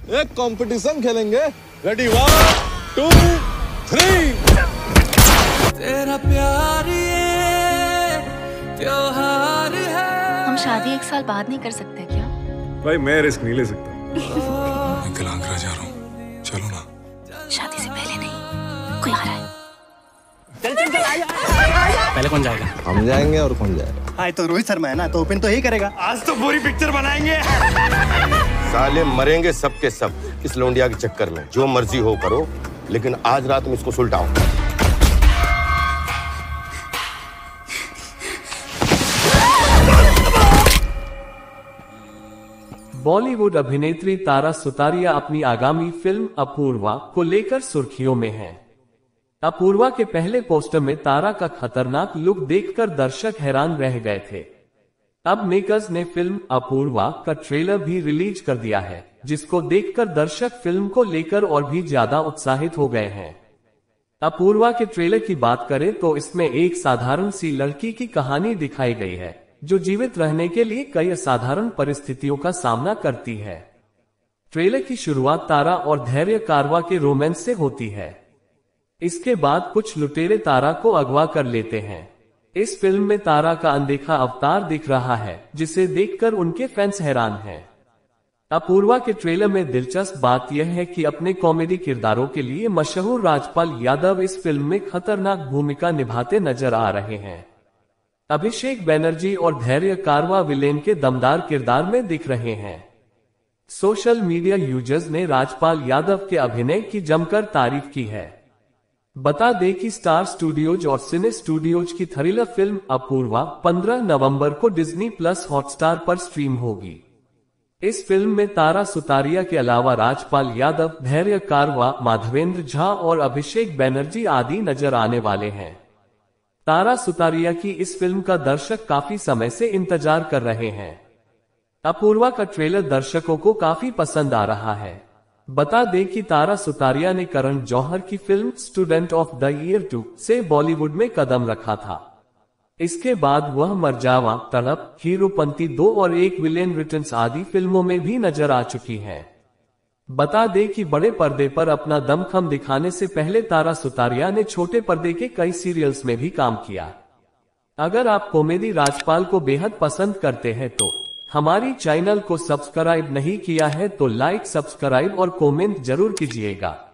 एक कंपटीशन खेलेंगे। रेडी 1 2 3। तेरा प्यार ये त्योहार है। हम शादी 1 साल बाद नहीं कर सकते क्या? भाई मैं रिस्क नहीं ले सकता। अंकल आगरा जा रहा हूँ, चलो ना। शादी से पहले नहीं, कोई आ रहा है। पहले कौन जाएगा? हम जाएंगे और कौन जाएगा? हाँ तो रोहित शर्मा है ना, तो ओपन तो यही करेगा। आज तो पूरी पिक्चर बनाएंगे। साले मरेंगे सब के सब इस लौंडिया के चक्कर में। जो मर्जी हो करो, लेकिन आज रात में इसको सुलटाओ। बॉलीवुड अभिनेत्री तारा सुतारिया अपनी आगामी फिल्म अपूर्वा को लेकर सुर्खियों में हैं। अपूर्वा के पहले पोस्टर में तारा का खतरनाक लुक देखकर दर्शक हैरान रह गए थे। अब मेकर्स ने फिल्म अपूर्वा का ट्रेलर भी रिलीज कर दिया है, जिसको देखकर दर्शक फिल्म को लेकर और भी ज्यादा उत्साहित हो गए हैं। अपूर्वा के ट्रेलर की बात करें तो इसमें एक साधारण सी लड़की की कहानी दिखाई गई है, जो जीवित रहने के लिए कई असाधारण परिस्थितियों का सामना करती है। ट्रेलर की शुरुआत तारा और धैर्य कारवा के रोमांस से होती है। इसके बाद कुछ लुटेरे तारा को अगवा कर लेते हैं। इस फिल्म में तारा का अनदेखा अवतार दिख रहा है, जिसे देखकर उनके फैंस हैरान हैं। अपूर्वा के ट्रेलर में दिलचस्प बात यह है कि अपने कॉमेडी किरदारों के लिए मशहूर राजपाल यादव इस फिल्म में खतरनाक भूमिका निभाते नजर आ रहे हैं। अभिषेक बनर्जी और धैर्य कारवा विलेन के दमदार किरदार में दिख रहे हैं। सोशल मीडिया यूजर्स ने राजपाल यादव के अभिनय की जमकर तारीफ की है। बता दें कि स्टार स्टूडियोज और सिने स्टूडियोज की थ्रिलर फिल्म अपूर्वा 15 नवंबर को डिज्नी प्लस हॉटस्टार पर स्ट्रीम होगी। इस फिल्म में तारा सुतारिया के अलावा राजपाल यादव, धैर्य कारवा, माधवेंद्र झा और अभिषेक बनर्जी आदि नजर आने वाले हैं। तारा सुतारिया की इस फिल्म का दर्शक काफी समय से इंतजार कर रहे हैं। अपूर्वा का ट्रेलर दर्शकों को काफी पसंद आ रहा है। बता दें कि तारा सुतारिया ने करण जौहर की film student of the year 2 से बॉलीवुड में कदम रखा था। इसके बाद वह मरजावा, तड़प, हीरोपंती 2 और एक विलेन रिटर्न्स आदि फिल्मों में भी नजर आ चुकी हैं। बता दें कि बड़े पर्दे पर अपना दमखम दिखाने से पहले तारा सुतारिया ने छोटे पर्दे के कई सीरियल्स में भी काम किया। अगर आप कॉमेडी राजपाल को बेहद पसंद करते हैं तो हमारी चैनल को सब्सक्राइब नहीं किया है तो लाइक, सब्सक्राइब और कमेंट जरूर कीजिएगा।